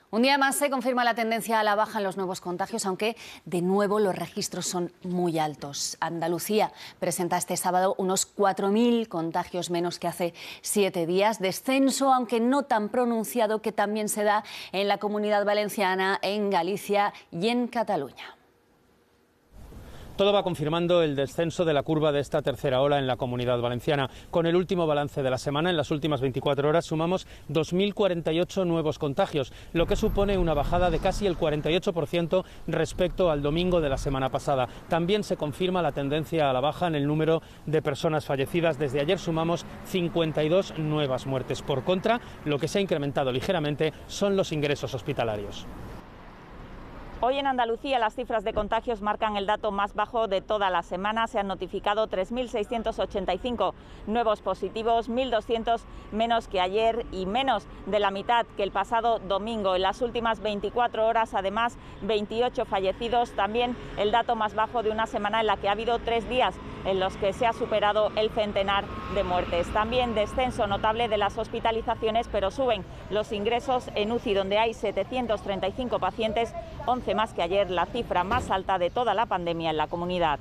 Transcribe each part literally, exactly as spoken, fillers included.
Un día más se confirma la tendencia a la baja en los nuevos contagios, aunque de nuevo los registros son muy altos. Andalucía presenta este sábado unos cuatro mil contagios menos que hace siete días. Descenso, aunque no tan pronunciado, que también se da en la Comunidad Valenciana, en Galicia y en Cataluña. Todo va confirmando el descenso de la curva de esta tercera ola en la Comunidad Valenciana. Con el último balance de la semana, en las últimas veinticuatro horas, sumamos dos mil cuarenta y ocho nuevos contagios, lo que supone una bajada de casi el cuarenta y ocho por ciento respecto al domingo de la semana pasada. También se confirma la tendencia a la baja en el número de personas fallecidas. Desde ayer sumamos cincuenta y dos nuevas muertes. Por contra, lo que se ha incrementado ligeramente son los ingresos hospitalarios. Hoy en Andalucía las cifras de contagios marcan el dato más bajo de toda la semana. Se han notificado tres mil seiscientos ochenta y cinco nuevos positivos, mil doscientos menos que ayer y menos de la mitad que el pasado domingo. En las últimas veinticuatro horas, además, veintiocho fallecidos, también el dato más bajo de una semana en la que ha habido tres días en los que se ha superado el centenar de muertes. También descenso notable de las hospitalizaciones, pero suben los ingresos en U C I, donde hay setecientos treinta y cinco pacientes, once más que ayer, la cifra más alta de toda la pandemia en la comunidad.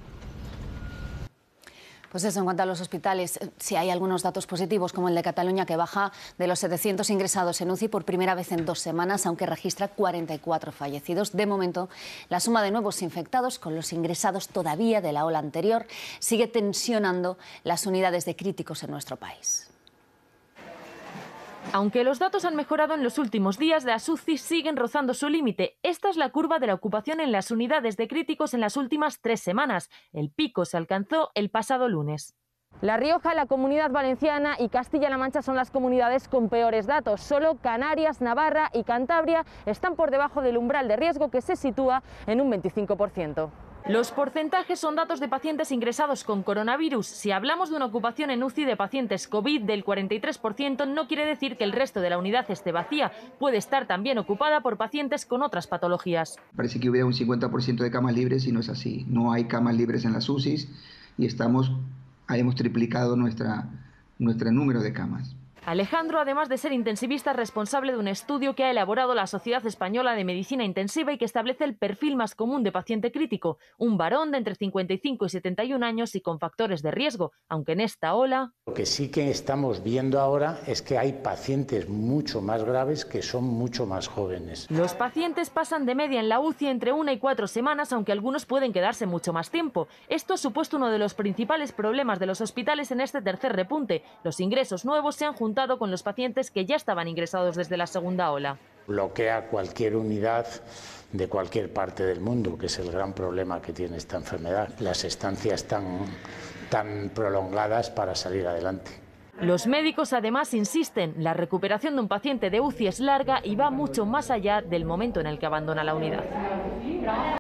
Pues eso, en cuanto a los hospitales, sí hay algunos datos positivos, como el de Cataluña, que baja de los setecientos ingresados en U C I por primera vez en dos semanas, aunque registra cuarenta y cuatro fallecidos. De momento, la suma de nuevos infectados con los ingresados todavía de la ola anterior sigue tensionando las unidades de críticos en nuestro país. Aunque los datos han mejorado en los últimos días, las U C I siguen rozando su límite. Esta es la curva de la ocupación en las unidades de críticos en las últimas tres semanas. El pico se alcanzó el pasado lunes. La Rioja, la Comunidad Valenciana y Castilla-La Mancha son las comunidades con peores datos. Solo Canarias, Navarra y Cantabria están por debajo del umbral de riesgo, que se sitúa en un veinticinco por ciento. Los porcentajes son datos de pacientes ingresados con coronavirus. Si hablamos de una ocupación en U C I de pacientes COVID del cuarenta y tres por ciento, no quiere decir que el resto de la unidad esté vacía. Puede estar también ocupada por pacientes con otras patologías. Parece que hubiera un cincuenta por ciento de camas libres y no es así. No hay camas libres en las U C Is y estamos, hemos triplicado nuestra, nuestro número de camas. Alejandro, además de ser intensivista, es responsable de un estudio que ha elaborado la Sociedad Española de Medicina Intensiva y que establece el perfil más común de paciente crítico, un varón de entre cincuenta y cinco y setenta y un años y con factores de riesgo, aunque en esta ola... Lo que sí que estamos viendo ahora es que hay pacientes mucho más graves que son mucho más jóvenes. Los pacientes pasan de media en la U C I entre una y cuatro semanas, aunque algunos pueden quedarse mucho más tiempo. Esto ha supuesto uno de los principales problemas de los hospitales en este tercer repunte. Los ingresos nuevos se han juntado con los pacientes que ya estaban ingresados desde la segunda ola. Bloquea cualquier unidad de cualquier parte del mundo, que es el gran problema que tiene esta enfermedad. Las estancias tan, tan prolongadas para salir adelante. Los médicos además insisten, la recuperación de un paciente de U C I es larga y va mucho más allá del momento en el que abandona la unidad.